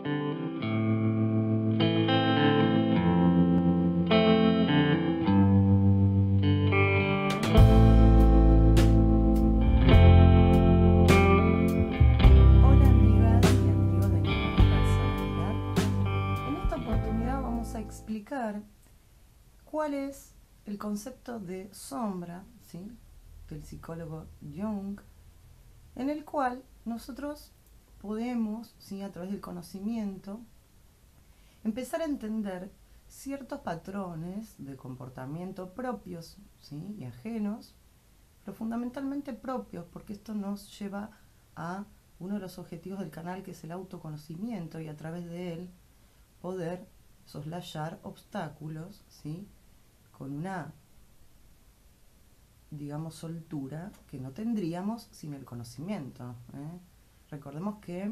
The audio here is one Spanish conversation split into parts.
Hola amigas y amigos de mi personalidad. En esta oportunidad vamos a explicar cuál es el concepto de sombra, ¿sí?, del psicólogo Jung, en el cual nosotros podemos, ¿sí?, a través del conocimiento, empezar a entender ciertos patrones de comportamiento propios, ¿sí?, y ajenos, pero fundamentalmente propios, porque esto nos lleva a uno de los objetivos del canal, que es el autoconocimiento, y a través de él poder soslayar obstáculos, ¿sí?, con una, digamos, soltura que no tendríamos sin el conocimiento. Recordemos que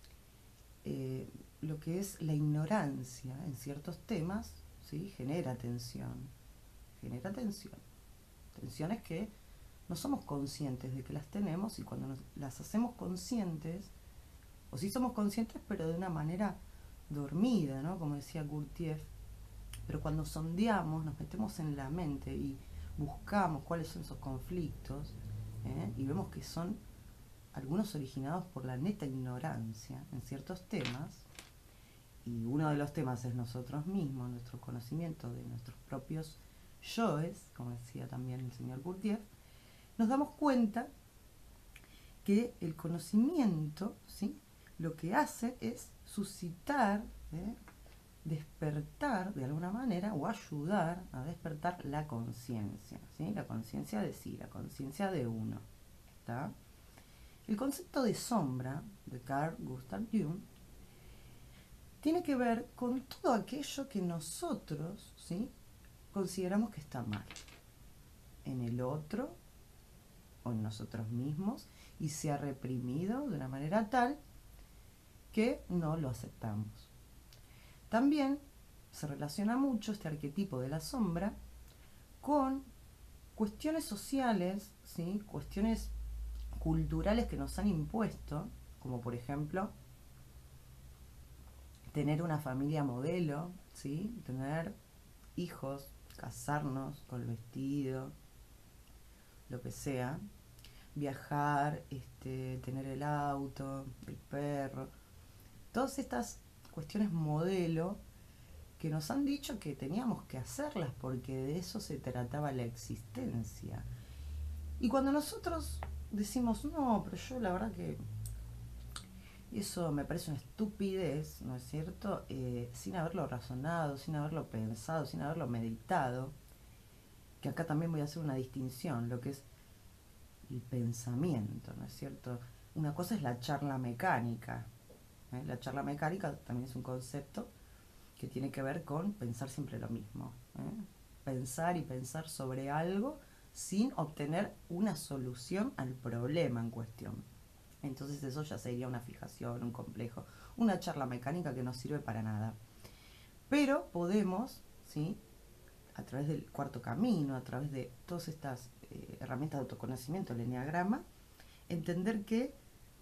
lo que es la ignorancia en ciertos temas, ¿sí?, genera tensión. Genera tensión. Tensiones que no somos conscientes de que las tenemos, y cuando las hacemos conscientes, o sí somos conscientes pero de una manera dormida, ¿no?, como decía Gurdjieff, pero cuando sondeamos, nos metemos en la mente y buscamos cuáles son esos conflictos, y vemos que son algunos originados por la neta ignorancia en ciertos temas, y uno de los temas es nosotros mismos, nuestro conocimiento de nuestros propios yoes, como decía también el señor Gurdjieff, nos damos cuenta que el conocimiento, ¿sí?, lo que hace es suscitar, despertar de alguna manera, o ayudar a despertar la conciencia, ¿sí?, la conciencia de sí, la conciencia de uno. ¿Está? El concepto de sombra de Carl Gustav Jung tiene que ver con todo aquello que nosotros, ¿sí?, consideramos que está mal en el otro o en nosotros mismos, y se ha reprimido de una manera tal que no lo aceptamos. También se relaciona mucho este arquetipo de la sombra con cuestiones sociales, ¿sí?, cuestiones culturales que nos han impuesto, como por ejemplo tener una familia modelo, ¿sí?, tener hijos, casarnos con el vestido, lo que sea, viajar, tener el auto, el perro, todas estas cuestiones modelo que nos han dicho que teníamos que hacerlas porque de eso se trataba la existencia. Y cuando nosotros decimos, no, pero yo la verdad que eso me parece una estupidez, ¿no es cierto?, sin haberlo razonado, sin haberlo pensado, sin haberlo meditado, que acá también voy a hacer una distinción, lo que es el pensamiento, ¿no es cierto? Una cosa es la charla mecánica. La charla mecánica también es un concepto que tiene que ver con pensar siempre lo mismo. Pensar y pensar sobre algo sin obtener una solución al problema en cuestión. Entonces eso ya sería una fijación, un complejo, una charla mecánica que no sirve para nada. Pero podemos, ¿sí?, a través del cuarto camino, a través de todas estas herramientas de autoconocimiento, el eneagrama, entender que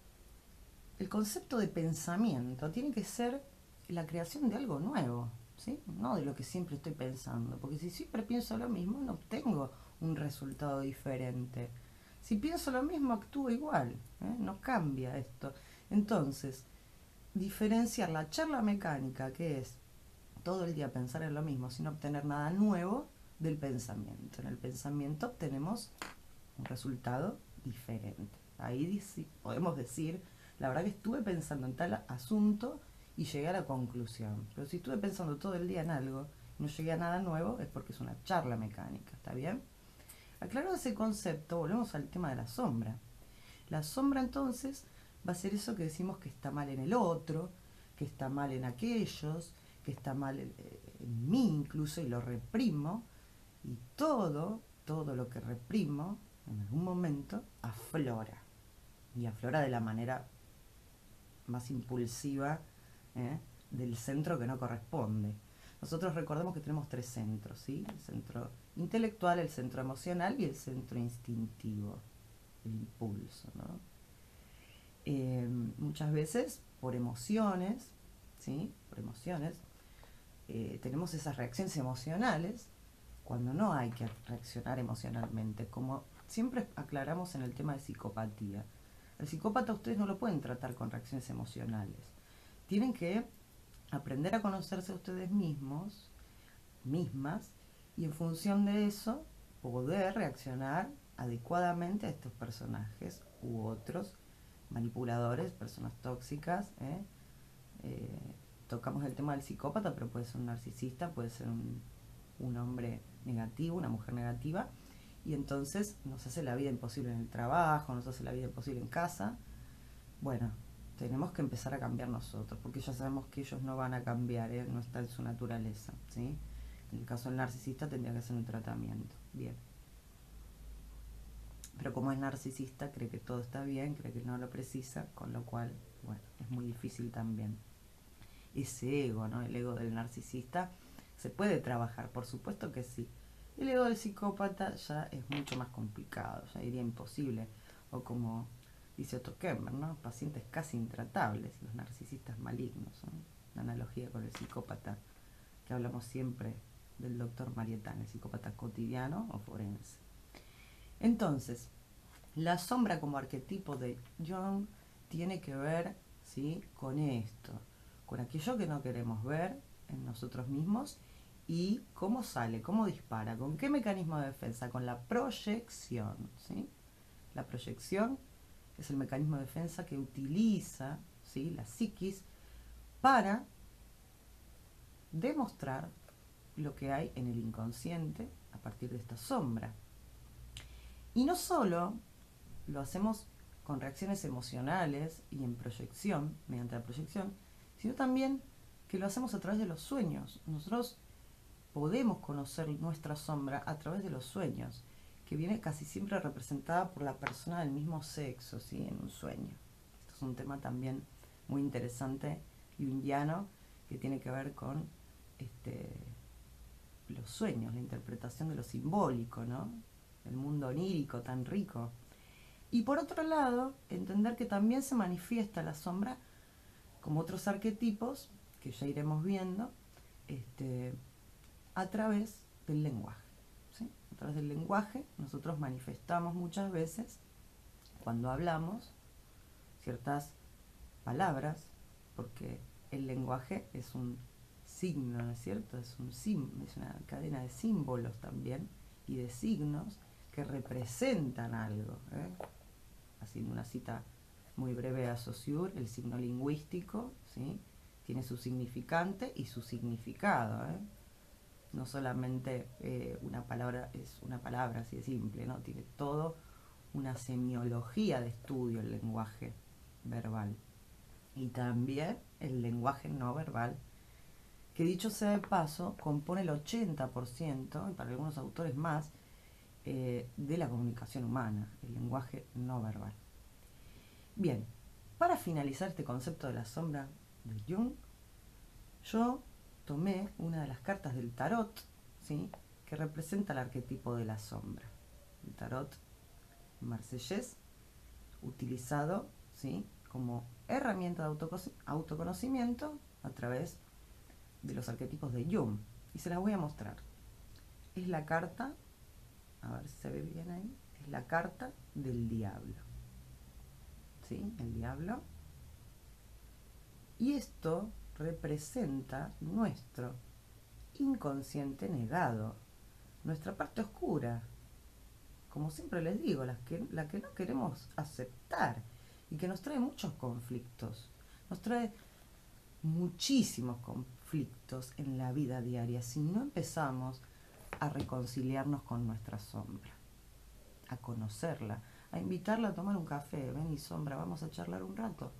el concepto de pensamiento tiene que ser la creación de algo nuevo, ¿sí?, no de lo que siempre estoy pensando, porque si siempre pienso lo mismo no obtengo un resultado diferente. Si pienso lo mismo actúo igual, no cambia esto. Entonces, diferenciar la charla mecánica, que es todo el día pensar en lo mismo sin obtener nada nuevo, del pensamiento. En el pensamiento obtenemos un resultado diferente. Ahí podemos decir, la verdad que estuve pensando en tal asunto y llegué a la conclusión. Pero si estuve pensando todo el día en algo y no llegué a nada nuevo, es porque es una charla mecánica. ¿Está bien? Aclarado ese concepto, volvemos al tema de la sombra. La sombra entonces va a ser eso que decimos que está mal en el otro, que está mal en aquellos, que está mal en mí incluso, y lo reprimo, y todo lo que reprimo en algún momento aflora, y aflora de la manera más impulsiva, del centro que no corresponde. Nosotros recordemos que tenemos tres centros, ¿sí?, el centro intelectual, el centro emocional y el centro instintivo, el impulso, ¿no? Muchas veces por emociones, ¿sí? Por emociones, tenemos esas reacciones emocionales cuando no hay que reaccionar emocionalmente. Como siempre aclaramos en el tema de psicopatía, el psicópata ustedes no lo pueden tratar con reacciones emocionales. Tienen que aprender a conocerse a ustedes mismos, mismas, y en función de eso poder reaccionar adecuadamente a estos personajes u otros manipuladores, personas tóxicas. Tocamos el tema del psicópata, pero puede ser un narcisista, puede ser un hombre negativo, una mujer negativa, y entonces nos hace la vida imposible en el trabajo, nos hace la vida imposible en casa. Bueno, tenemos que empezar a cambiar nosotros, porque ya sabemos que ellos no van a cambiar, no está en su naturaleza, ¿sí? En el caso del narcisista tendría que hacer un tratamiento, bien. Pero como es narcisista, cree que todo está bien, cree que no lo precisa, con lo cual, bueno, es muy difícil también. Ese ego, ¿no? El ego del narcisista se puede trabajar, por supuesto que sí. El ego del psicópata ya es mucho más complicado, ya diría imposible. O como dice Otto Kemmer, ¿no? Pacientes casi intratables, los narcisistas malignos, ¿no? Una analogía con el psicópata, que hablamos siempre del doctor Marietán, el psicópata cotidiano o forense. Entonces, la sombra como arquetipo de Jung tiene que ver, ¿sí?, con esto, con aquello que no queremos ver en nosotros mismos y cómo sale, cómo dispara, con qué mecanismo de defensa, con la proyección, ¿sí? La proyección es el mecanismo de defensa que utiliza, ¿sí?, la psiquis para demostrar lo que hay en el inconsciente a partir de esta sombra. Y no solo lo hacemos con reacciones emocionales y en proyección, mediante la proyección, sino también que lo hacemos a través de los sueños. Nosotros podemos conocer nuestra sombra a través de los sueños, que viene casi siempre representada por la persona del mismo sexo, ¿sí?, en un sueño. Esto es un tema también muy interesante junguiano, que tiene que ver con los sueños, la interpretación de lo simbólico, ¿no? El mundo onírico tan rico. Y por otro lado, entender que también se manifiesta la sombra como otros arquetipos, que ya iremos viendo, a través del lenguaje, ¿sí? A través del lenguaje nosotros manifestamos muchas veces, cuando hablamos, ciertas palabras, porque el lenguaje es un signo, ¿no es cierto? Es una cadena de símbolos también y de signos que representan algo, ¿eh? Haciendo una cita muy breve a Saussure, el signo lingüístico, ¿sí?, tiene su significante y su significado, ¿eh? No solamente una palabra es una palabra, así de simple, ¿no? Tiene todo una semiología de estudio el lenguaje verbal. Y también el lenguaje no verbal, que dicho sea de paso, compone el 80%, y para algunos autores más, de la comunicación humana, el lenguaje no verbal. Bien, para finalizar este concepto de la sombra de Jung, yo tomé una de las cartas del tarot, ¿sí?, que representa el arquetipo de la sombra. El tarot marsellés, utilizado, ¿sí?, como herramienta de autoconocimiento a través de los arquetipos de Jung. Y se las voy a mostrar. Es la carta, a ver si se ve bien ahí, es la carta del diablo. ¿Sí? El diablo. Y esto representa nuestro inconsciente negado, nuestra parte oscura. Como siempre les digo, la que no queremos aceptar y que nos trae muchos conflictos. Nos trae muchísimos conflictos en la vida diaria si no empezamos a reconciliarnos con nuestra sombra, a conocerla, a invitarla a tomar un café. Ven, y sombra, vamos a charlar un rato.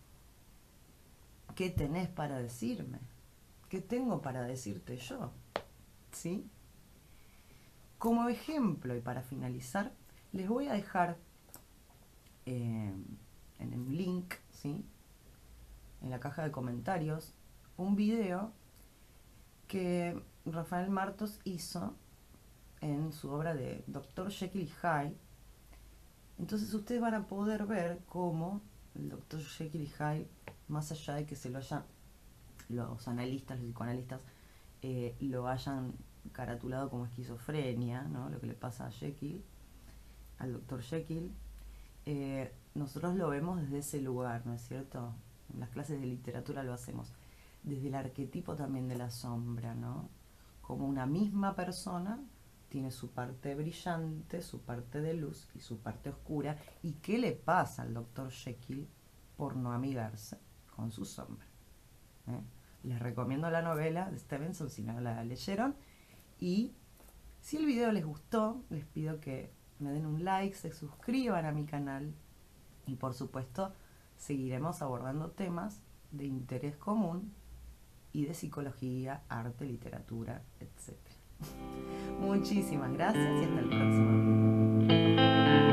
¿Qué tenés para decirme? ¿Qué tengo para decirte yo? ¿Sí? Como ejemplo, y para finalizar, les voy a dejar en el link, ¿sí?, en la caja de comentarios, un video que Rafael Martos hizo en su obra de Dr. Jekyll y Hyde. Entonces ustedes van a poder ver cómo el Dr. Jekyll y Hyde, más allá de que se lo haya los analistas, los psicoanalistas, lo hayan caratulado como esquizofrenia, ¿no? Lo que le pasa a Jekyll, al doctor Jekyll. Nosotros lo vemos desde ese lugar, ¿no es cierto? En las clases de literatura lo hacemos. Desde el arquetipo también de la sombra, ¿no? Como una misma persona tiene su parte brillante, su parte de luz y su parte oscura. ¿Y qué le pasa al doctor Jekyll por no amigarse con su sombra? Les recomiendo la novela de Stevenson si no la leyeron. Y si el video les gustó, les pido que me den un like, se suscriban a mi canal y por supuesto seguiremos abordando temas de interés común y de psicología, arte, literatura, etc. Muchísimas gracias y hasta el próximo video.